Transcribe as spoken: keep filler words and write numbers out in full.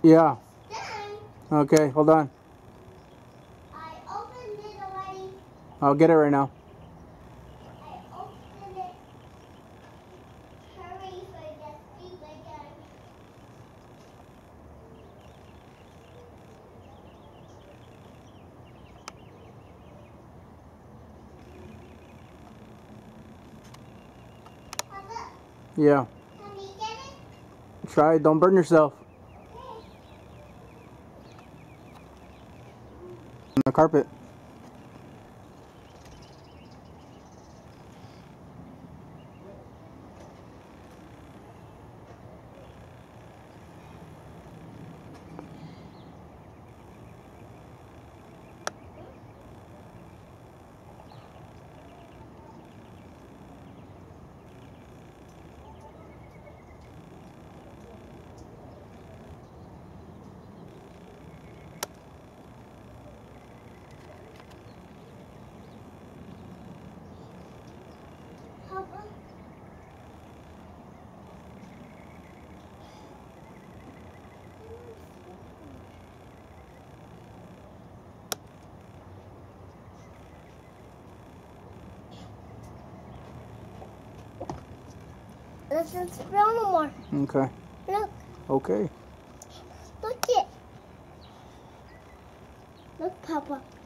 Yeah. It's done. Okay, hold on. I opened it already. I'll get it right now. I opened it. Hurry so I get sleep again. Papa, Yeah. can we get it? Try it. Don't burn yourself. Okay. On the carpet. Papa. It doesn't smell no more. Okay. Look. Okay. Look it. Look, Papa.